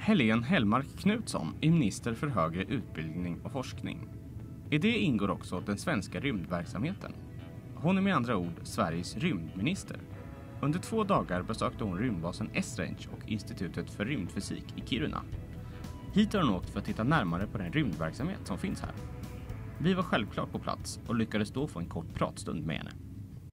Helene Hellmark Knutsson är minister för högre utbildning och forskning. I det ingår också den svenska rymdverksamheten. Hon är med andra ord Sveriges rymdminister. Under 2 dagar besökte hon rymdbasen Esrange och Institutet för rymdfysik i Kiruna. Hit har hon åkt för att titta närmare på den rymdverksamhet som finns här. Vi var självklart på plats och lyckades då få en kort pratstund med henne.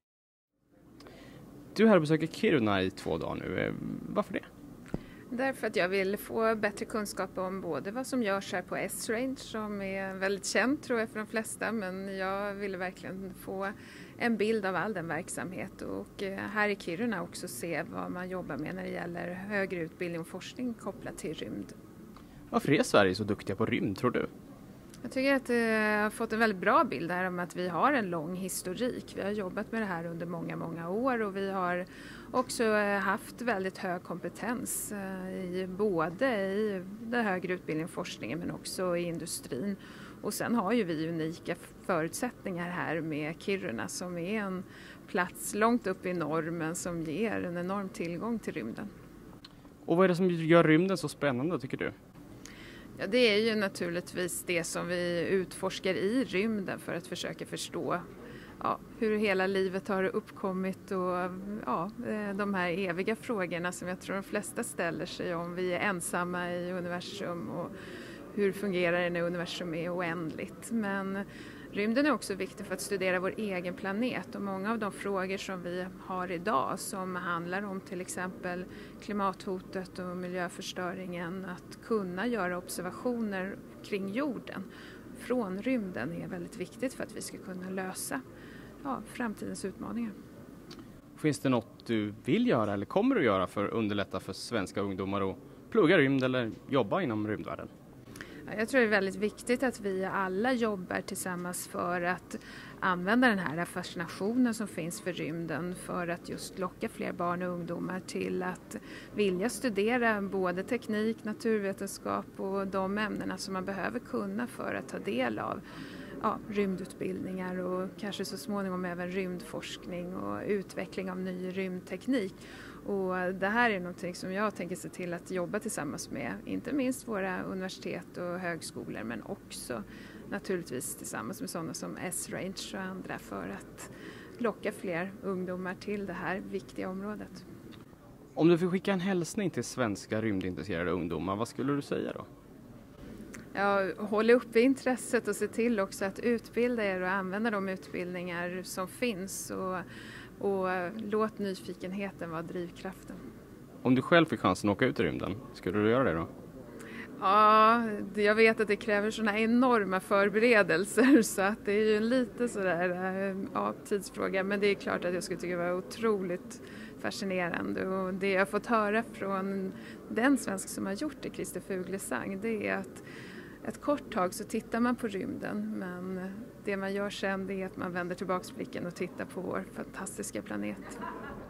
Du är här och besöker Kiruna i 2 dagar nu. Varför det? Därför att jag vill få bättre kunskap om både vad som görs här på Esrange som är väldigt känt tror jag för de flesta, men jag ville verkligen få en bild av all den verksamhet och här i Kiruna också se vad man jobbar med när det gäller högre utbildning och forskning kopplat till rymd. Varför är Sverige så duktiga på rymd tror du? Jag tycker att jag har fått en väldigt bra bild här om att vi har en lång historik. Vi har jobbat med det här under många år och vi har också haft väldigt hög kompetens både i den högre utbildningen och forskningen men också i industrin. Och sen har ju vi unika förutsättningar här med Kiruna som är en plats långt upp i norr men som ger en enorm tillgång till rymden. Och vad är det som gör rymden så spännande tycker du? Ja, det är ju naturligtvis det som vi utforskar i rymden för att försöka förstå hur hela livet har uppkommit och de här eviga frågorna som jag tror de flesta ställer sig om vi är ensamma i universum och hur fungerar det när universum är oändligt. Men rymden är också viktig för att studera vår egen planet och många av de frågor som vi har idag som handlar om till exempel klimathotet och miljöförstöringen, att kunna göra observationer kring jorden från rymden är väldigt viktigt för att vi ska kunna lösa framtidens utmaningar. Finns det något du vill göra eller kommer du göra för att underlätta för svenska ungdomar att plugga rymd eller jobba inom rymdvärlden? Jag tror det är väldigt viktigt att vi alla jobbar tillsammans för att använda den här fascinationen som finns för rymden för att just locka fler barn och ungdomar till att vilja studera både teknik, naturvetenskap och de ämnena som man behöver kunna för att ta del av rymdutbildningar och kanske så småningom även rymdforskning och utveckling av ny rymdteknik. Och det här är någonting som jag tänker se till att jobba tillsammans med, inte minst våra universitet och högskolor men också naturligtvis tillsammans med sådana som Esrange och andra för att locka fler ungdomar till det här viktiga området. Om du får skicka en hälsning till svenska rymdintresserade ungdomar, vad skulle du säga då? Ja, håll uppe intresset och se till också att utbilda er och använda de utbildningar som finns och låt nyfikenheten vara drivkraften. Om du själv fick chansen att åka ut i rymden, skulle du göra det då? Ja, jag vet att det kräver sådana enorma förberedelser så att det är ju en lite sådär tidsfråga, men det är klart att jag skulle tycka det var otroligt fascinerande och det jag fått höra från den svensk som har gjort det, Christer Fuglesang, det är att ett kort tag så tittar man på rymden men det man gör sen det är att man vänder tillbaks blicken och tittar på vår fantastiska planet.